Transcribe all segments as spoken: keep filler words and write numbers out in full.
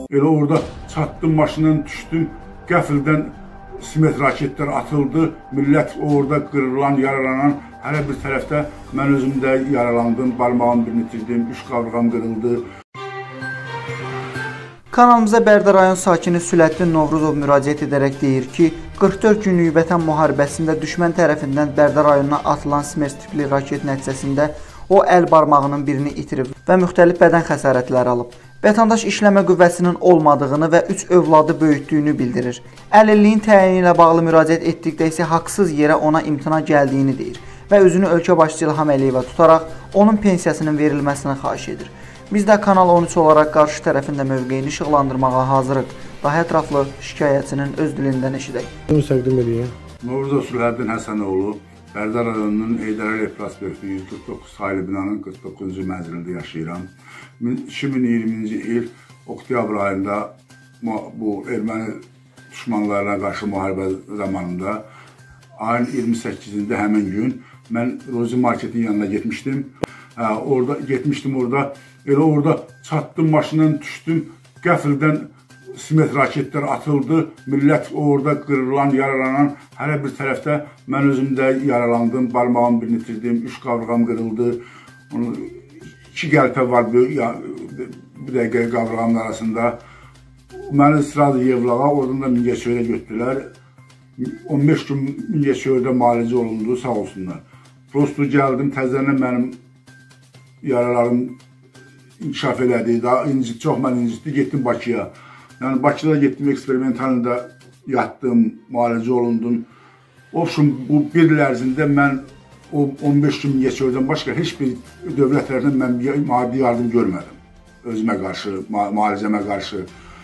Elə orada çatdım, maşından düşdüm, qəfildən simet raketlər atıldı, millət orada qırılan, yaralanan, hələ bir tərəfdə mən özüm də yaralandım, barmağımı birini itirdim, üç qavrğam qırıldı. Kanalımıza Bərdə rayon sakini Süləttin Novruzov müraciət edərək deyir ki, qırx dörd günlük vətən müharibəsində düşmən tərəfindən Bərdə rayonuna atılan Smers tipli raket nəticəsində o əl barmağının birini itirib və müxtəlif bədən xəsarətləri alıb. Vətəndaş işləmə qüvvəsinin olmadığını və üç övladı böyütdüyünü bildirir. Əlilliyin təyini ilə bağlı müraciət etdikdə isə haqsız yerə ona imtina gəldiyini deyir və özünü ölkə başçısı İlham Əliyevə tutaraq onun pensiyasının verilməsini xahiş edir. Biz də Kanal on üç olaraq qarşı tərəfində mövqeyini işıqlandırmağa hazırıq. Daha ətraflı şikayətçinin öz dilindən eşidək. Bunu təqdim edeyim. Novruzov Süləttin Həsənoğlu, Bərdə rayonunun Heydər Əliyev prospekti yüz qırx doqquz sayılı binanın qırx doqquzuncu mənzilində yaşayıram. iki min iyirminci il oktyabr ayında bu erməni düşmanlarına qarşı müharibə zamanında ayın iyirmi səkkizində həmin gün mən Rozi Marketin yanına getmişdim. Hə, orada getmişdim orada. Elə orada çatdım, maşından düşdüm, qəfildən simet raketlər atıldı, millət orada qırılan, yaralanan, hələ bir tərəfdə mən özüm də yaralandım, barmağımı birini itirdim, üç qavrğam qırıldı, iki qəlpə var bir dəqiqə qavrğamın arasında. Məni sırada Yevlağa, oradan da Mingəçöylə götürdülər. on beş gün Mingəçöydə müalicə olundu, sağ olsunlar. Prosto gəldim, təzələn mənim yaralarım inkişaf elədi, daha incit, çox mən incitdi, getdim Bakıya. Yəni Bakıda getdim, eksperimentalında yatdım, müalicə olundum. Olsun, bu bir il ərzində mən o on beş gün Mingəçöydən başqa heç bir dövlət tərəfindən mən maddi yardım görmədim. Özümə qarşı, müalicəmə qarşı.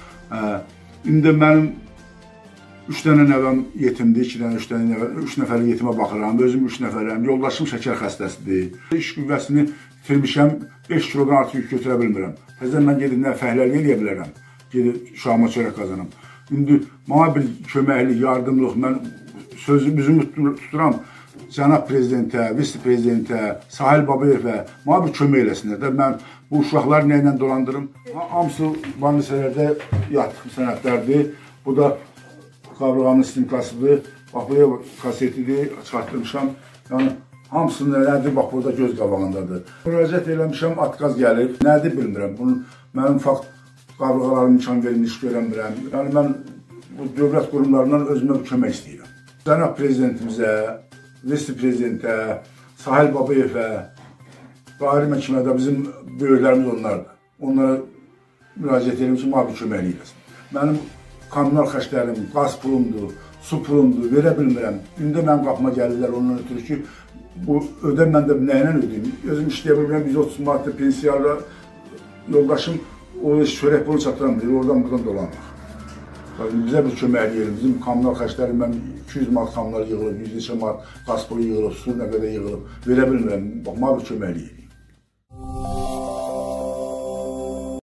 İndi mənim üç dənə nəvəm yetimdir, iki dənə, üç dənə nəvəm, üç nəfərli yetimə baxıram, özüm üç nəfərəm, yoldaşım şəkər xəstəsidir. İş qüvvəsini itirmişəm, beş kilodan artıq yük götürə bilmirəm. Təzən mən gedib nə fəhlərlik eləyə bilərəm, gedib uşağıma çörək qazanım. İndi mənə bir köməklik, yardımlıq, mən sözümüzü tuturam, cənab prezidentə, vice prezidentə, Sahil Babayevə, mənə bir kömək eləsinlər də, mən bu uşaqları nə ilə dolandırım. Hamısı banisələrdə yatıq sənətlərdir, bu da qavrğanın stimkasıdır, bax buraya kasetidir, çıxartmışam, yəni hamısının nədir, bax burada göz qabağındadır. Müraciət eləmişəm, atqaz gəlib, nədir bilmirəm, bunun mənim fakt qavrğalarım imkan verilmiş görəmirəm, yəni mən bu dövlət qurumlarından özümə kömək istəyirəm. Cənab prezidentimizə, vice prezidentə, Sahil Babayevə, dairi məhkəmədə bizim böyüklərimiz onlardır. Onlara müraciət eləmişəm, abi köməkli eləsin. Mənim kommunal xərclərim, qaz pulumdur, su pulumdur, verə bilmirəm. Gündə mənim qapıma gəlirlər ondan ötürü ki, bu ödəm mən də nə ilə ödəyim? Özüm işləyə bilmirəm, yüz otuz manatlı pensiyarla yoldaşım o çörək pulu çatıram deyir, oradan buradan dolanmaq. Bizə bir köməkli yerim, bizim kommunal xərclərim, mən iki yüz manat kommunal yığılıb, yüz neçə manat qaz pulu yığılıb, su nə qədər yığılıb, verə bilmirəm, bax, mənə bir köməkli yerim.